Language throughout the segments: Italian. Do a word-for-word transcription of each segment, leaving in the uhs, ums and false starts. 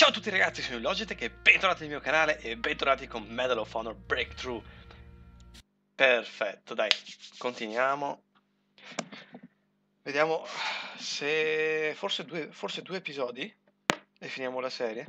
Ciao a tutti ragazzi, sono Logitech e bentornati nel mio canale e bentornati con Medal of Honor Breakthrough. Perfetto, dai, continuiamo. Vediamo se... forse due, forse due episodi e finiamo la serie.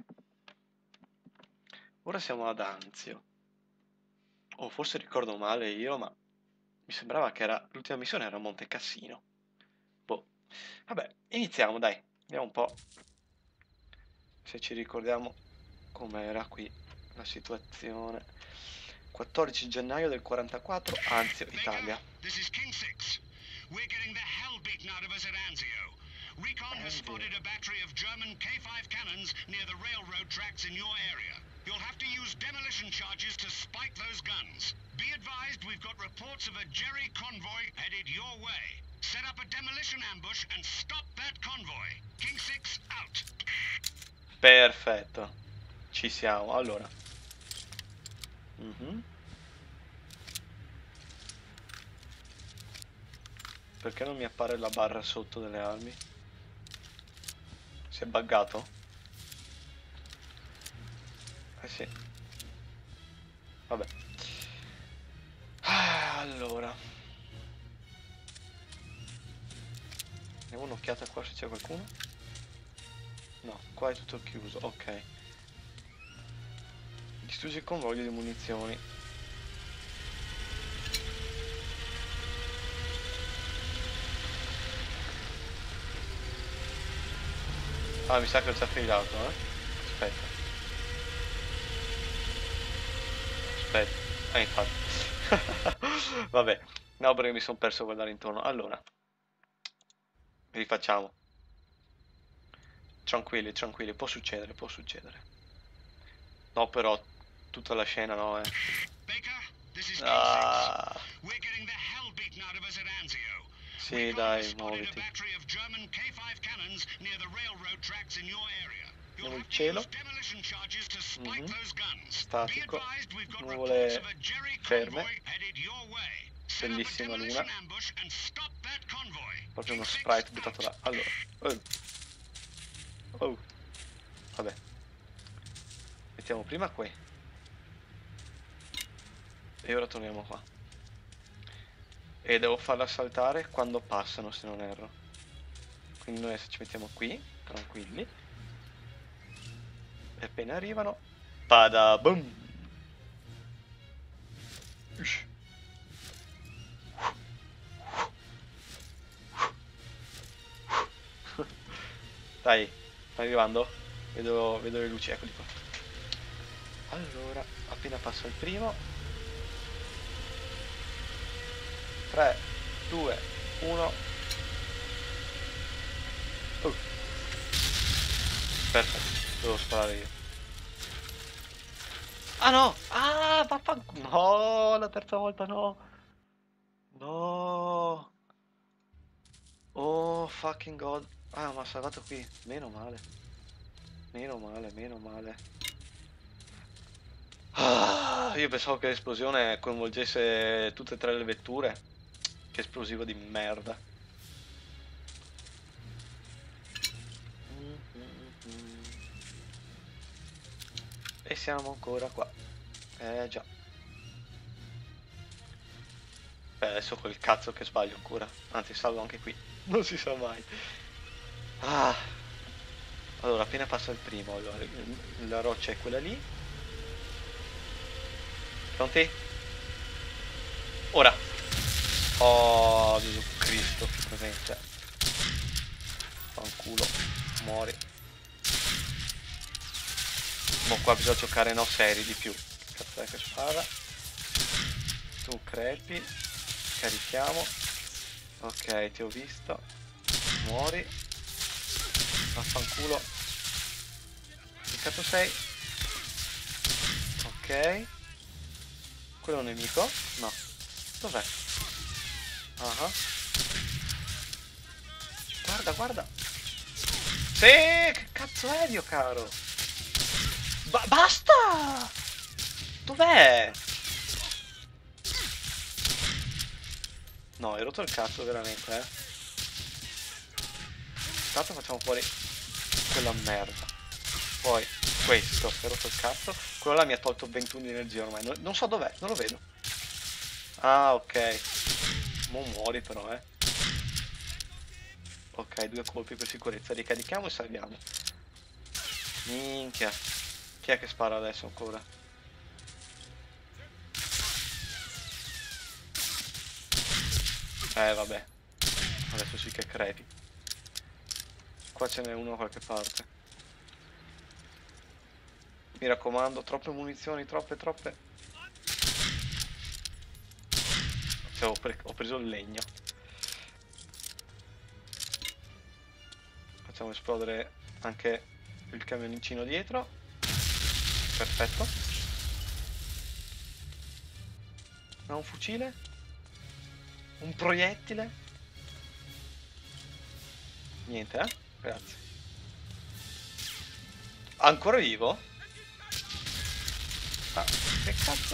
Ora siamo ad Anzio. O oh, forse ricordo male io, ma mi sembrava che era l'ultima missione era a Monte Cassino. Boh. Vabbè, iniziamo, dai. Vediamo un po' se ci ricordiamo com'era qui la situazione. quattordici gennaio del quarantaquattro, Anzio, Italia. This is King Six. We're getting the hell beaten out of us at Anzio. Recon has spotted a battery of German K five cannons near the railroad tracks in your area. You'll have to use demolition charges to spike those guns. Be advised, we've got reports of a Jerry convoy headed your way. Set up a demolition ambush and stop that convoy. King Six out. Perfetto. Ci siamo. Allora. Mhm. Perché non mi appare la barra sotto delle armi? Si è buggato? Eh sì. Vabbè. Ah, allora. Diamo un'occhiata qua se c'è qualcuno. No, qua è tutto chiuso. Ok. Distrugge il convoglio di munizioni. Ah, mi sa che ho già filato, eh? Aspetta. Aspetta. Ah, infatti. Vabbè. No, perché mi sono perso a guardare intorno. Allora. Rifacciamo. Tranquilli, tranquilli. Può succedere, può succedere. No, però tutta la scena no, eh. Ah. Sì, dai, muoviti. Andiamo in cielo. Mm-hmm. Statico. Nuvole ferme. Bellissima luna. Proprio uno sprite buttato là. Allora. Oh. Oh. Vabbè. Mettiamo prima qui. E ora torniamo qua. E devo farla saltare quando passano, se non erro. Quindi noi adesso ci mettiamo qui, tranquilli. E appena arrivano, pada boom. Ush. Dai, sta arrivando? Vedo, vedo le luci, eccoli qua. Allora, appena passa il primo. tre, due, uno. Uh. Perfetto, devo sparare io. Ah no! Ah, vaffanculo! No, la terza volta no! No! Oh, fucking god. Ah, ma ha salvato qui. Meno male. Meno male, meno male. Ah, io pensavo che l'esplosione coinvolgesse tutte e tre le vetture. Che esplosivo di merda. E siamo ancora qua. Eh già. Beh, adesso quel cazzo che sbaglio ancora. Anzi, salvo anche qui. Non si sa mai. Ah. Allora, appena passa il primo, allora, la roccia è quella lì. Pronti? Ora. Oh, Gesù Cristo, presente. Fanculo, muori. Ma qua bisogna giocare no seri di più. Che cazzo è che spara? Tu crepi. Carichiamo. Ok, ti ho visto. Muori. Vaffanculo. Che cazzo sei? Ok. Quello è un nemico? No. Dov'è? Ah. Uh-huh. Guarda, guarda. Sì, che cazzo è, Dio caro? Ba- basta! Dov'è? No, hai rotto il cazzo veramente, eh. Intanto facciamo fuori quella merda. Poi questo, che ha rotto il cazzo. Quello là mi ha tolto ventuno di energia ormai. Non, non so dov'è, non lo vedo. Ah, ok. Mo muori però, eh. Ok, due colpi per sicurezza. Ricarichiamo e salviamo. Minchia. Chi è che spara adesso ancora? Eh, vabbè. Adesso sì che crepi. Qua ce n'è uno da qualche parte. Mi raccomando, troppe munizioni, troppe, troppe. Cioè, ho, pre ho preso il legno. Facciamo esplodere anche il camioncino dietro. Perfetto. Ha un fucile? Un proiettile? Niente, eh? Grazie. Ancora vivo? Ah, che cazzo?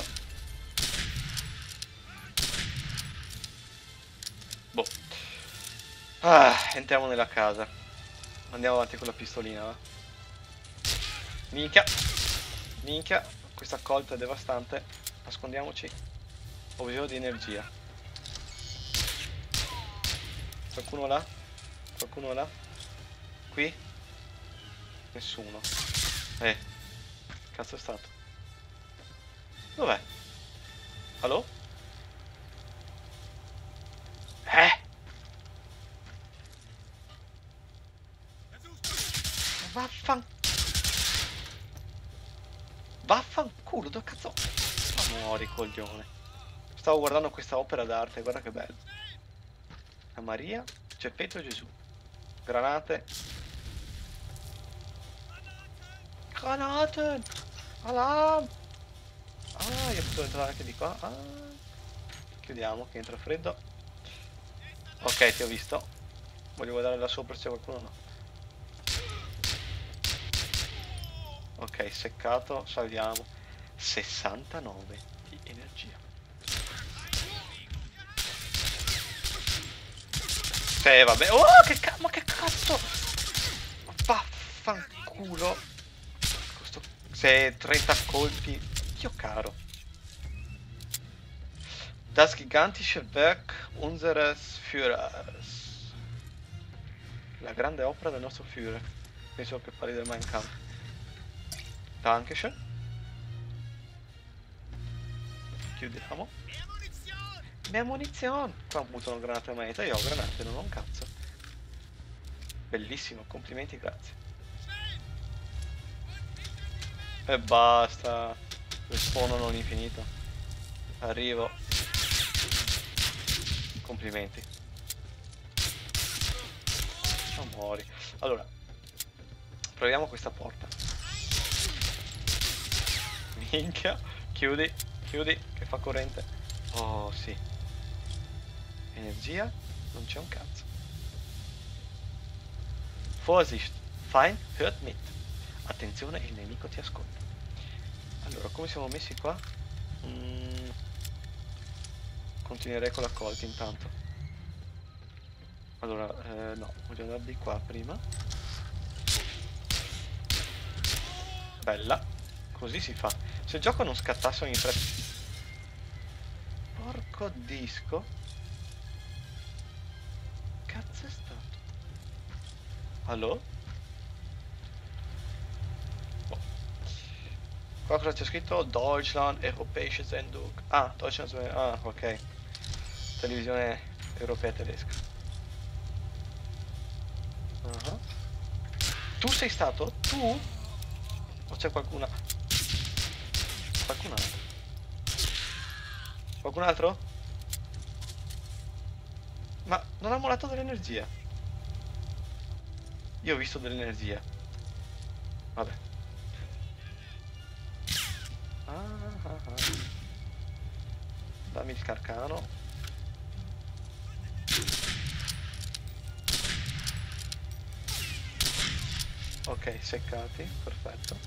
Boh. Ah, entriamo nella casa. Andiamo avanti con la pistolina, va? Minchia. Minchia. Questa colta è devastante. Nascondiamoci. Ho bisogno di energia. Qualcuno là? Qualcuno là? Qui? Nessuno. Eh. Cazzo è stato? Dov'è? Allo? Eh! Vaffan... Vaffanculo, dove cazzo... Ma muori, coglione. Stavo guardando questa opera d'arte, guarda che bello. A Maria, Geppetto e Gesù. Granate. Granate! Alarm! Ah, io posso entrare anche di qua. Ah. Chiudiamo, che entra freddo. Ok, ti ho visto. Voglio guardare là sopra se c'è qualcuno o no. Ok, seccato, salviamo. sessantanove di energia. Sì, vabbè. Oh, che cazzo, ma che cazzo! Vaffanculo. Questo... Se trenta colpi. Dio caro. Das gigantische Werk unseres Führers. La grande opera del nostro Führer. Penso che parli del Mein Kampf. Dankeschön. Chiudiamo. Mia munizione. Qua buttano granate a manetta. Io ho granate, non ho un cazzo. Bellissimo, complimenti, grazie. E basta. Respawnano all'infinito. Arrivo. Complimenti. Non muori. Allora, proviamo questa porta. Minchia. Chiudi, chiudi, che fa corrente. Oh, sì. Energia. Non c'è un cazzo. Vorsicht. Feind hört mit. Attenzione, il nemico ti ascolta. Allora, come siamo messi qua? Mm. Continuerei con la colta intanto. Allora, eh, no, voglio andare di qua prima. Bella. Così si fa. Se il gioco non scattasse ogni tre... Porco disco. Cazzo è stato? Allo? Oh. Qua cosa c'è scritto? Deutschland, Europäische Sendung. Ah, Deutschland, ah, ok. Televisione europea tedesca. Uh-huh. Tu sei stato? Tu? O c'è qualcuna? Qualcun altro? Qualcun altro? Ma non ha molato dell'energia. Io ho visto dell'energia. Vabbè. Ah, ah, ah. Dammi il carcano. Ok, seccati, perfetto.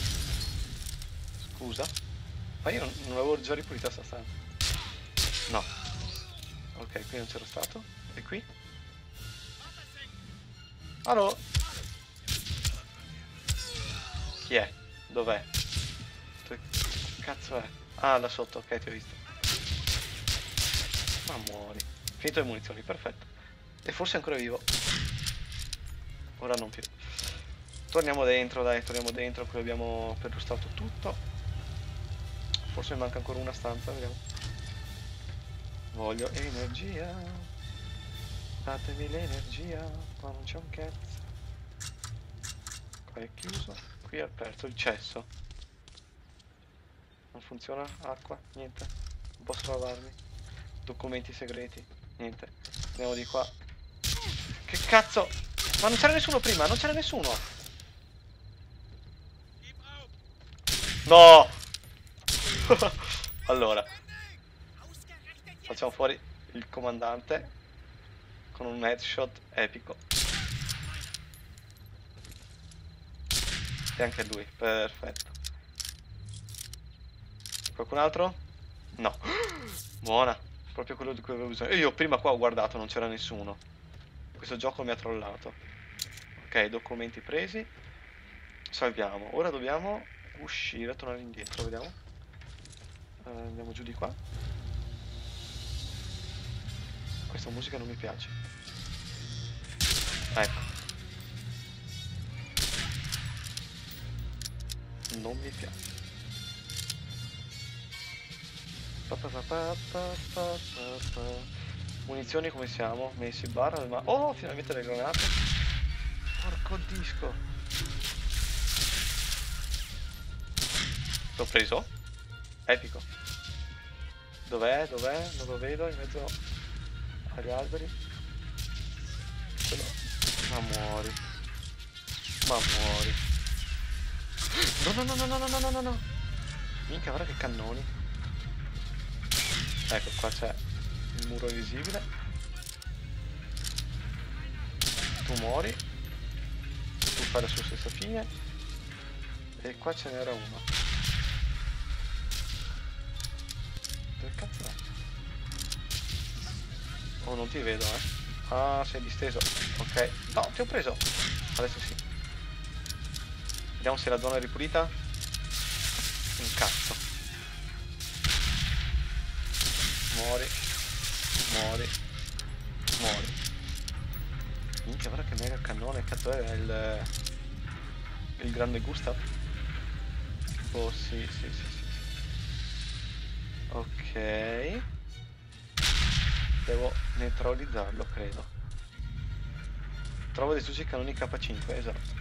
Scusa. Ma io non, non avevo già ripulita sta stanza. No. Ok, qui non c'ero stato. E qui? Allora. Chi è? Dov'è? Dove cazzo è? Ah, là sotto, ok, ti ho visto. Ma muori. Finito le munizioni, perfetto. E forse è ancora vivo. Ora non più. Torniamo dentro, dai, torniamo dentro, qui abbiamo perlustrato tutto. Forse mi manca ancora una stanza, vediamo. Voglio energia. Datemi l'energia, ma non c'è un cazzo. Qua è chiuso, qui è aperto il cesso. Non funziona? Acqua? Niente. Non posso lavarmi. Documenti segreti? Niente. Andiamo di qua. Che cazzo? Ma non c'era nessuno prima, non c'era nessuno. No! Allora, facciamo fuori il comandante con un headshot epico. E anche lui, perfetto. Qualcun altro? No. Buona, proprio quello di cui avevo bisogno. E io prima qua ho guardato, non c'era nessuno. Questo gioco mi ha trollato. Ok, documenti presi. Salviamo. Ora dobbiamo uscire, tornare indietro, vediamo. Uh, andiamo giù di qua. Questa musica non mi piace. Ecco. Non mi piace. Pa pa pa pa pa pa pa. Munizioni come siamo? Messi barra, ma... Oh, finalmente le granate. Porco disco. L'ho preso? Epico. Dov'è? Dov'è? Non lo vedo in mezzo agli alberi. Quello. Ma muori. Ma muori. No, no, no, no, no, no, no, no, no. Minchia, guarda che cannoni. Ecco, qua c'è il muro invisibile. Tu muori. Tu fai la sua stessa fine. E qua ce n'era uno. Dove cazzo è? Oh, non ti vedo, eh. Ah, sei disteso. Ok. No, ti ho preso. Adesso sì. Vediamo se la zona è ripulita. Un cazzo. Muori. Muori. Muori. Minchia, guarda che mega cannone. Cazzo è il... Il grande Gustav. Oh, sì, sì, sì, sì. Ok. Devo neutralizzarlo, credo. Trovo dei sushi cannoni K cinque, esatto.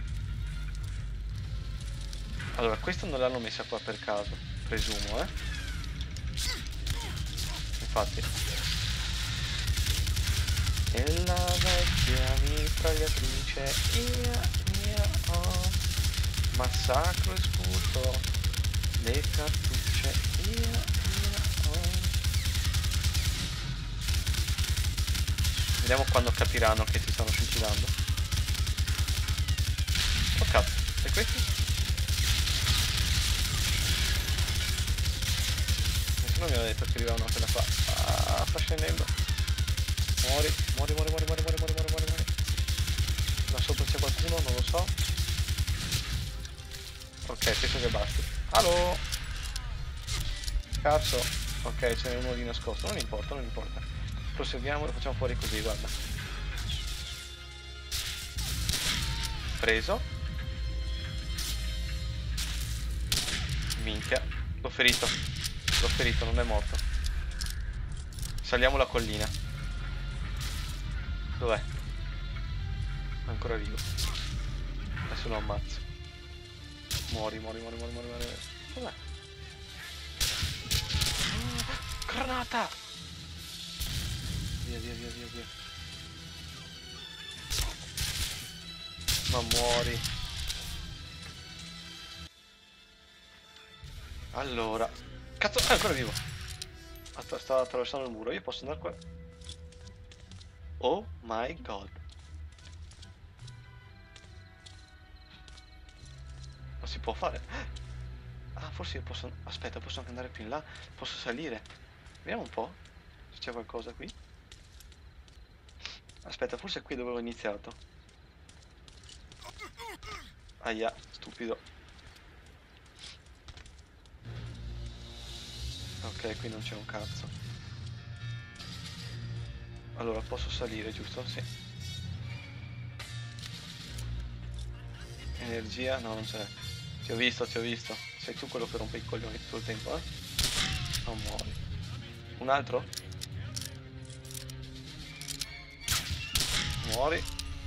Allora, questo non l'hanno messa qua per caso, presumo, eh. Infatti. E la vecchia mitragliatrice, ia, ia, oh. Massacro e sputo, le cartucce, ia, ia, oh. Vediamo quando capiranno che si stanno suicidando. Oh cazzo, e questi? Nessuno mi aveva detto che arrivava una quella qua. Ah, sta scendendo. Muori, muori, muori, muori, muori, muori, muori, muori, muori, muori. Là sopra c'è qualcuno, non lo so. Ok, penso che basti. Allo! Cazzo. Ok, ce n'è uno di nascosto, non importa, non importa. Proseguiamo, lo facciamo fuori così, guarda. Preso. Minchia. L'ho ferito. L'ho ferito, non è morto. Saliamo la collina. Dov'è? Ancora vivo. Adesso lo ammazzo. Muori, muori, muori, muori, muori, muori. Dov'è? Oh, granata! Via, via, via, via, via. Ma muori. Allora. Cazzo, è ancora vivo. Att- sta attraversando il muro, io posso andare qua. Oh my god. Non si può fare. Ah, forse io posso... Aspetta, posso anche andare più in là. Posso salire. Vediamo un po' se c'è qualcosa qui. Aspetta, forse è qui dove ho iniziato. Aia, stupido. Ok, qui non c'è un cazzo. Allora, posso salire, giusto? Sì. Energia? No, non c'è. Ti ho visto, ti ho visto. Sei tu quello che rompe i coglioni tutto il tempo, eh? Non muori. Un altro? Muori.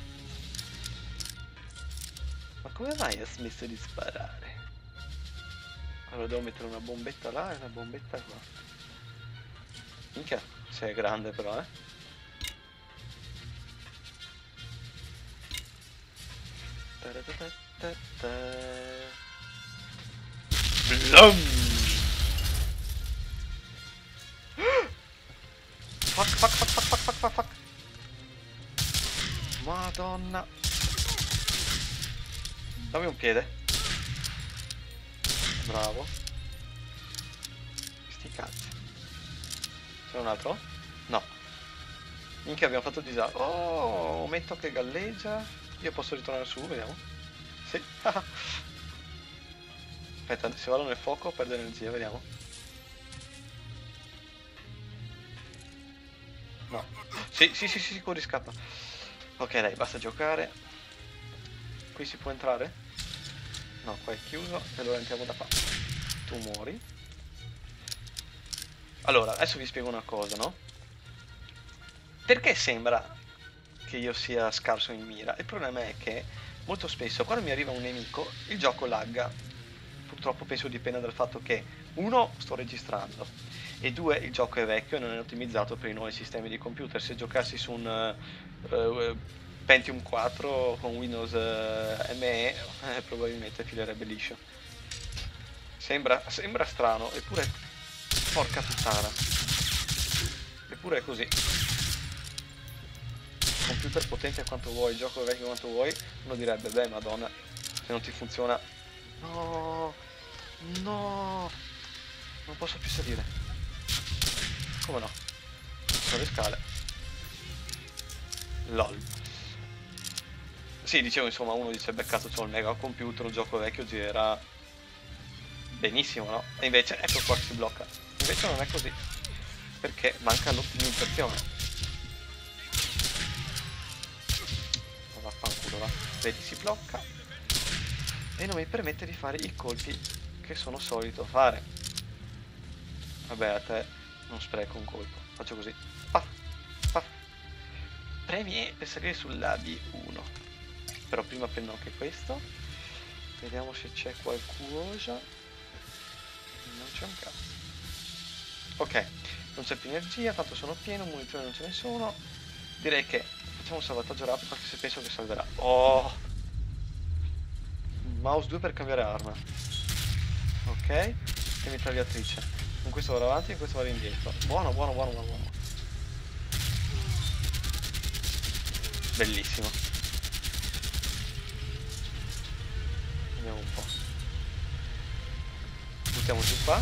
Ma come mai ha smesso di sparare? Allora devo mettere una bombetta là e una bombetta qua. Minchia, sei grande però, eh? Blum! Fuck, fuck, fuck, fuck, fuck, fuck, fuck, fuck. Madonna. Dammi un piede. Bravo. Sti cazzi. C'è un altro? No. Minchia, abbiamo fatto disastro. Oh, ometto che galleggia. Io posso ritornare su, vediamo. Sì. Aspetta, se vado nel fuoco perde energia, vediamo. No. Sì, sì, sì, sì, corri, scappa. Ok, dai, basta giocare. Qui si può entrare? No, qua è chiuso. E allora entriamo da qua. Tu muori. Allora, adesso vi spiego una cosa, no? Perché sembra che io sia scarso in mira? Il problema è che molto spesso quando mi arriva un nemico il gioco lagga. Purtroppo penso dipenda dal fatto che uno, sto registrando, e due, il gioco è vecchio e non è ottimizzato per i nuovi sistemi di computer. Se giocassi su un uh, Pentium quattro con Windows uh, M E eh, probabilmente filerebbe liscio. Sembra, sembra strano, eppure porca puttana. Eppure è così. Computer potente quanto vuoi, gioco vecchio quanto vuoi, uno direbbe, beh madonna, se non ti funziona... No, no, non posso più salire. Come no? Sono le scale. Lol. Sì, dicevo, insomma, uno dice, beccato, c'ho il mega computer, un gioco vecchio girerà benissimo, no? E invece, ecco qua che si blocca. Invece non è così, perché manca l'ottimizzazione. Vaffanculo, va. Vedi, si blocca e non mi permette di fare i colpi che sono solito fare. Vabbè, a te non spreco un colpo, faccio così. Paf, paf. Premi E per salire sull'A B uno. Però prima prendo anche questo. Vediamo se c'è qualcosa. Non c'è un cazzo. Ok, non c'è più energia, tanto sono pieno, munizioni non ce ne sono. Direi che facciamo un salvataggio rapido anche se penso che salverà. Oh! Mouse due per cambiare arma. Ok, e mitragliatrice. Con questo vado avanti e con questo vado indietro. Buono, buono, buono, buono, buono. Bellissimo. Vediamo un po'. Buttiamo giù qua.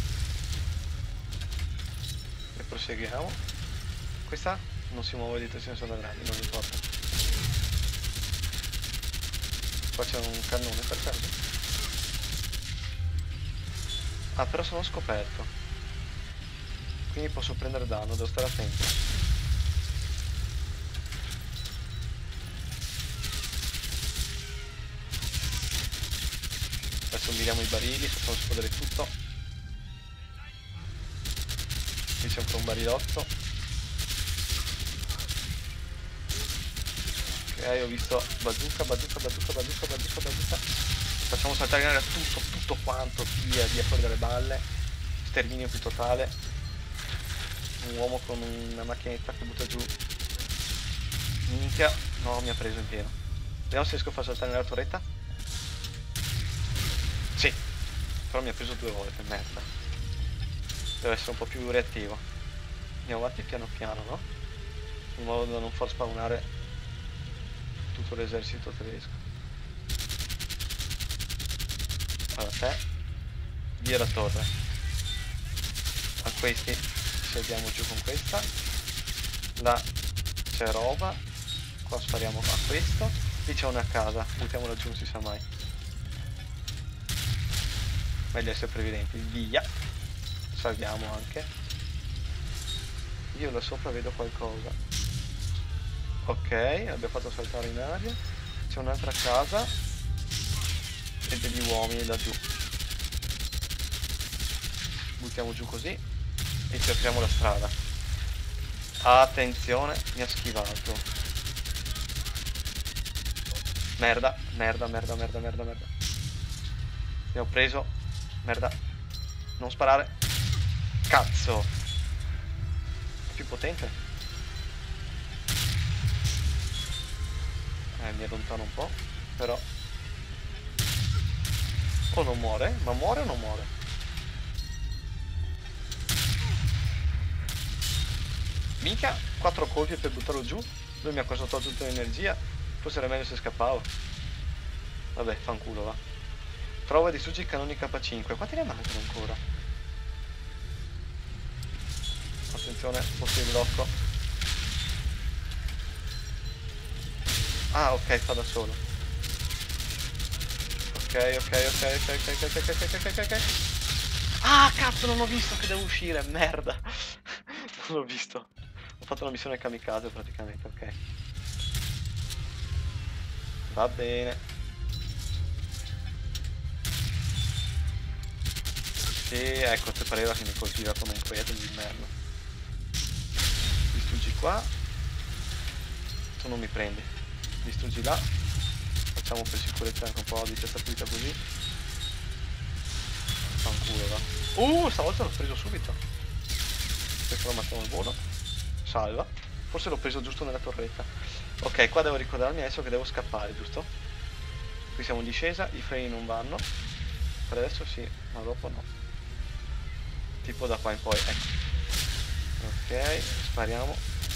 E proseguiamo. Questa non si muove di tre senso da grandi, non importa. Qua c'è un cannone per caso. Ah, però sono scoperto. Quindi posso prendere danno, devo stare attento. Adesso miriamo i barili, facciamo esplodere tutto. Qui c'è ancora un barilotto. Ok, ho visto bazooka, bazooka, bazooka, bazooka, bazooka, bazooka. Facciamo saltare in aria tutto, tutto quanto, via, via fuori dalle balle. Sterminio più totale. Un uomo con una macchinetta che butta giù. Minchia, no, mi ha preso in pieno. Vediamo se riesco a far saltare nella torretta. Sì, però mi ha preso due volte, merda. Deve essere un po' più reattivo. Andiamo avanti piano piano, no? In modo da non far spawnare tutto l'esercito tedesco. Allora te, via la torre. A questi ci andiamo giù con questa. Là c'è roba. Qua spariamo a questo. Lì c'è una casa, buttiamola giù, non si sa mai. Meglio essere previdenti, via. salviamo anche. Io là sopra vedo qualcosa. Ok, abbiamo fatto saltare in aria. C'è un'altra casa e degli uomini laggiù. Buttiamo giù così e ci apriamo la strada. Attenzione, mi ha schivato. Merda, merda, merda, merda, merda, merda. Mi ho preso. Merda. Non sparare. Cazzo. È più potente. Eh, mi allontano un po'. Però. O non muore? Ma muore o non muore? Mica quattro colpi per buttarlo giù. Lui mi ha costato tutta l'energia. Forse era meglio se scappavo. Vabbè, fanculo, va. Prova a distruggere i canoni K cinque. Quanti ne mancano ancora? Attenzione, posto di blocco. Ah, ok, fa da solo. Ok, ok, ok, ok, ok, ok, ok, ok, ok, ok. Ah, cazzo, non ho visto che devo uscire, merda. Non l'ho visto. Ho fatto una missione kamikaze praticamente, ok. Va bene. Sì, ecco, te pareva che mi colpiva come un proiettile di merda. Distruggi qua. Tu non mi prendi. Distruggi là. Facciamo per sicurezza anche un po' di testa pulita così. Fanculo, va. Uh, stavolta l'ho preso subito. Questo lo mettiamo al volo. Salva. Forse l'ho preso giusto nella torretta. Ok, qua devo ricordarmi adesso che devo scappare, giusto? Qui siamo in discesa, i freni non vanno. Per adesso sì, ma dopo no. Tipo da qua in poi, ecco. Ok, spariamo.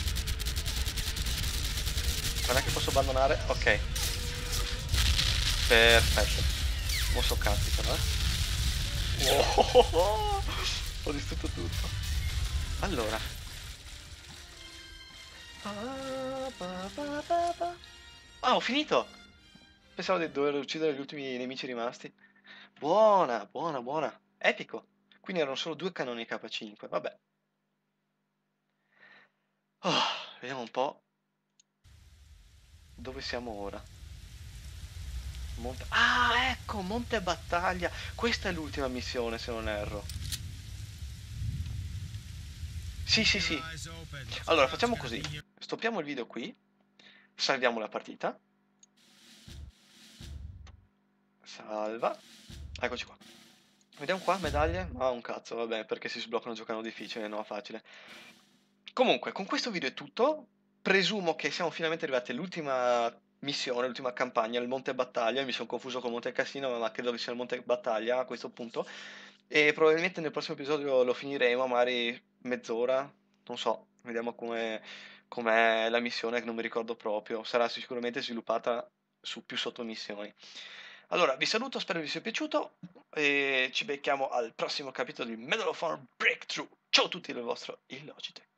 Non è che posso abbandonare? Ok. Perfetto. Mosso cazzi però, eh. Oh, ho distrutto tutto. Allora. Ah, ho finito! Pensavo di dover uccidere gli ultimi nemici rimasti. Buona, buona, buona. Epico. Quindi erano solo due canoni K cinque, vabbè. Oh, vediamo un po' dove siamo ora. Monte... Ah, ecco, Monte Battaglia. Questa è l'ultima missione, se non erro. Sì, sì, sì. Allora, facciamo così. Stoppiamo il video qui. Salviamo la partita. Salva. Eccoci qua. Vediamo qua, medaglie. Ma un cazzo, vabbè, perché si sbloccano giocando difficile, no, facile. Comunque, con questo video è tutto. Presumo che siamo finalmente arrivati all'ultima missione, l'ultima campagna, il Monte Battaglia. Mi sono confuso con Monte Cassino, ma credo che sia il Monte Battaglia a questo punto. E probabilmente nel prossimo episodio lo finiremo, magari mezz'ora. Non so, vediamo come com'è la missione, che non mi ricordo proprio. Sarà sicuramente sviluppata su più sottomissioni. Allora, vi saluto, spero vi sia piaciuto e ci becchiamo al prossimo capitolo di Medal of Honor Breakthrough. Ciao a tutti dal vostro Illogitech.